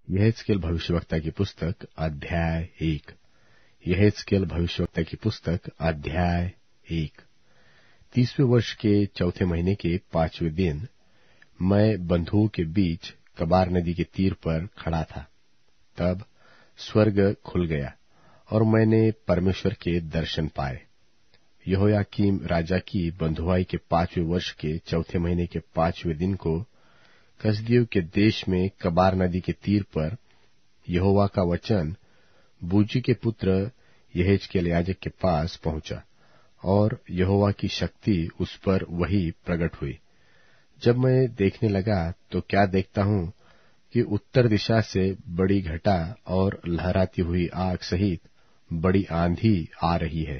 यहेजकेल भविष्यवक्ता की पुस्तक अध्याय 1। यहेजकेल भविष्यवक्ता की पुस्तक अध्याय 1। 30वें वर्ष के चौथे महीने के 5वें दिन मैं बंधुओं के बीच कबार नदी के तीर पर खड़ा था। तब स्वर्ग खुल गया और मैंने परमेश्वर के दर्शन पाए। यहोयाकीम राजा की बंधुआई के 5वें वर्ष के चौथे महीने के 5वें दिन को कसदियों के देश में कबार नदी के तीर पर यहोवा का वचन बूजी के पुत्र यहेजकेल याजक के पास पहुंचा और यहोवा की शक्ति उस पर वही प्रकट हुई। जब मैं देखने लगा तो क्या देखता हूं कि उत्तर दिशा से बड़ी घटा और लहराती हुई आग सहित बड़ी आंधी आ रही है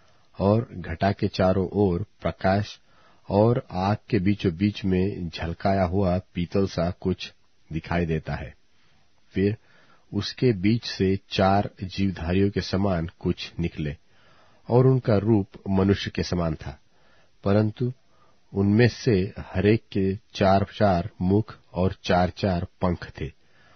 और घटा के चारों ओर प्रकाश और आग के बीचों बीच में झलकाया हुआ पीतल सा कुछ दिखाई देता है। फिर उसके बीच से 4 जीवधारियों के समान कुछ निकले और उनका रूप मनुष्य के समान था, परंतु उनमें से हरेक के 4 मुख और 4 पंख थे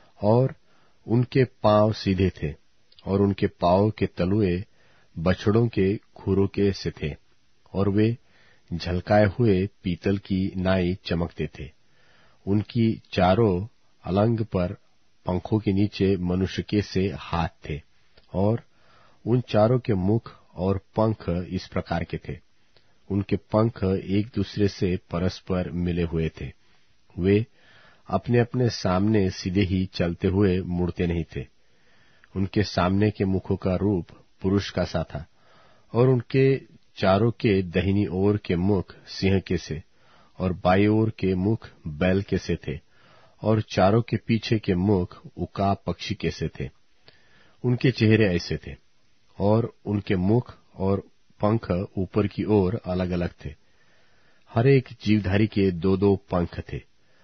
और उनके पांव सीधे थे और उनके पांव के तलुए बछड़ों के खुरों के से थे और वे झलकाए हुए पीतल की नाई चमकते थे। उनकी चारों अलंग पर पंखों के नीचे मनुष्य के से हाथ थे और उन चारों के मुख और पंख इस प्रकार के थे। उनके पंख एक दूसरे से परस्पर मिले हुए थे। वे अपने अपने सामने सीधे ही चलते हुए मुड़ते नहीं थे। उनके सामने के मुखों का रूप पुरुष का सा था और उनके चारों के दाहिनी ओर के मुख सिंह के से और बाईं ओर के मुख बैल के से थे और चारों के पीछे के मुख उकाब पक्षी के से थे। उनके चेहरे ऐसे थे और उनके मुख और पंख ऊपर की ओर अलग अलग थे। हर एक जीवधारी के 2 पंख थे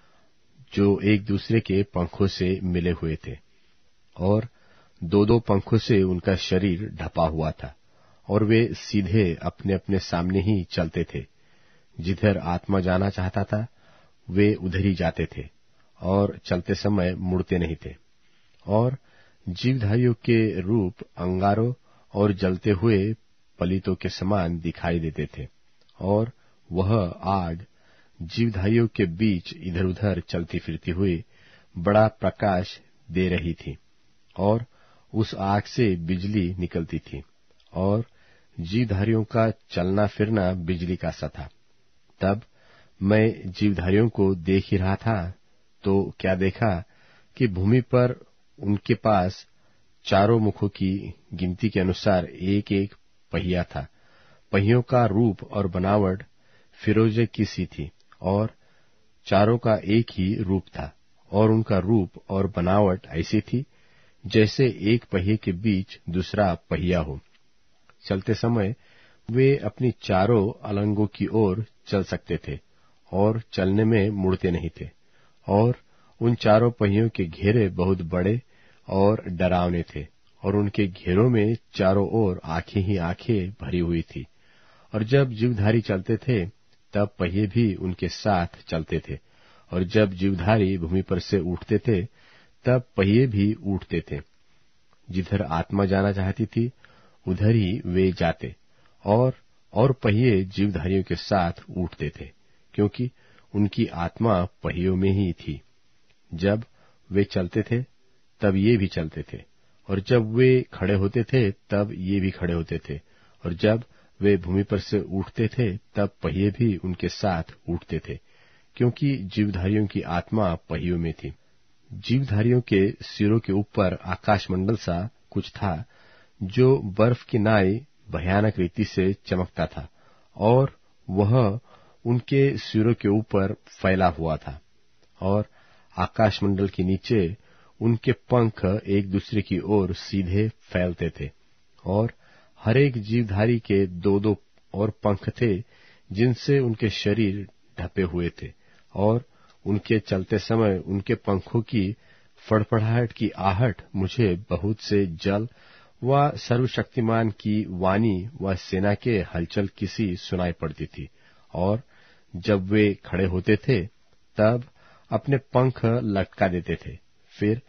जो एक दूसरे के पंखों से मिले हुए थे और 2 पंखों से उनका शरीर ढपा हुआ था और वे सीधे अपने अपने सामने ही चलते थे। जिधर आत्मा जाना चाहता था वे उधर ही जाते थे और चलते समय मुड़ते नहीं थे। और जीवधारियों के रूप अंगारों और जलते हुए पलितों के समान दिखाई देते थे और वह आग जीवधारियों के बीच इधर उधर चलती फिरती हुई बड़ा प्रकाश दे रही थी और उस आग से बिजली निकलती थी और जीवधारियों का चलना फिरना बिजली का सा था। तब मैं जीवधारियों को देख ही रहा था तो क्या देखा कि भूमि पर उनके पास 4 मुखों की गिनती के अनुसार एक पहिया था। पहियों का रूप और बनावट फिरोजे की सी थी और चारों का एक ही रूप था और उनका रूप और बनावट ऐसी थी जैसे एक पहिए के बीच दूसरा पहिया हो। चलते समय वे अपनी चारों अलंगों की ओर चल सकते थे और चलने में मुड़ते नहीं थे और उन चारों पहियों के घेरे बहुत बड़े और डरावने थे और उनके घेरों में चारों ओर आंखें ही आंखें भरी हुई थी। और जब जीवधारी चलते थे तब पहिए भी उनके साथ चलते थे और जब जीवधारी भूमि पर से उठते थे तब पहिए भी उठते थे। जिधर आत्मा जाना चाहती थी उधर ही वे जाते और पहिए जीवधारियों के साथ उठते थे, क्योंकि उनकी आत्मा पहियों में ही थी। जब वे चलते थे तब ये भी चलते थे और जब वे खड़े होते थे तब ये भी खड़े होते थे और जब वे भूमि पर से उठते थे तब पहिए भी उनके साथ उठते थे, क्योंकि जीवधारियों की आत्मा पहियों में थी। जीवधारियों के सिरों के ऊपर आकाशमंडल सा कुछ था जो बर्फ की नाई भयानक रीति से चमकता था और वह उनके सिरों के ऊपर फैला हुआ था और आकाशमंडल के नीचे उनके पंख एक दूसरे की ओर सीधे फैलते थे और हर एक जीवधारी के 2 और पंख थे जिनसे उनके शरीर ढपे हुए थे और उनके चलते समय उनके पंखों की फड़फड़ाहट की आहट मुझे बहुत से जल व सर्वशक्तिमान की वाणी व सेना के हलचल किसी सुनाई पड़ती थी। और जब वे खड़े होते थे तब अपने पंख लटका देते थे। फिर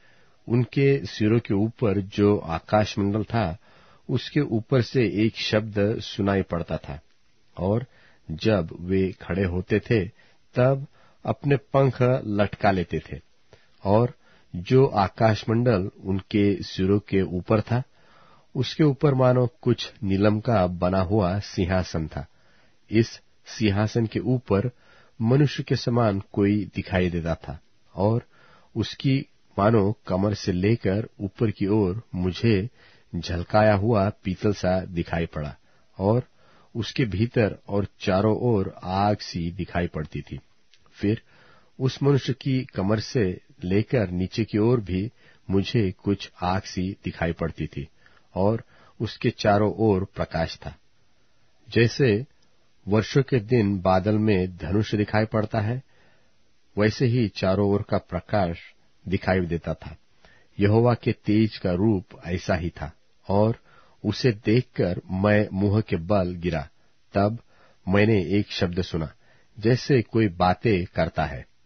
उनके सिरों के ऊपर जो आकाशमंडल था उसके ऊपर से एक शब्द सुनाई पड़ता था, और जब वे खड़े होते थे तब अपने पंख लटका लेते थे, और जो आकाशमंडल उनके सिरों के ऊपर था उसके ऊपर मानो कुछ नीलम का बना हुआ सिंहासन था। इस सिंहासन के ऊपर मनुष्य के समान कोई दिखाई देता था, और उसकी मानो कमर से लेकर ऊपर की ओर मुझे झलकाया हुआ पीतल सा दिखाई पड़ा, और उसके भीतर और चारों ओर आग सी दिखाई पड़ती थी। फिर उस मनुष्य की कमर से लेकर नीचे की ओर भी मुझे कुछ आग सी दिखाई पड़ती थी, और उसके चारों ओर प्रकाश था। जैसे वर्षों के दिन बादल में धनुष दिखाई पड़ता है, वैसे ही चारों ओर का प्रकाश दिखाई देता था। यहोवा के तेज का रूप ऐसा ही था, और उसे देखकर मैं मुंह के बल गिरा। तब मैंने एक शब्द सुना, जैसे कोई बातें करता है।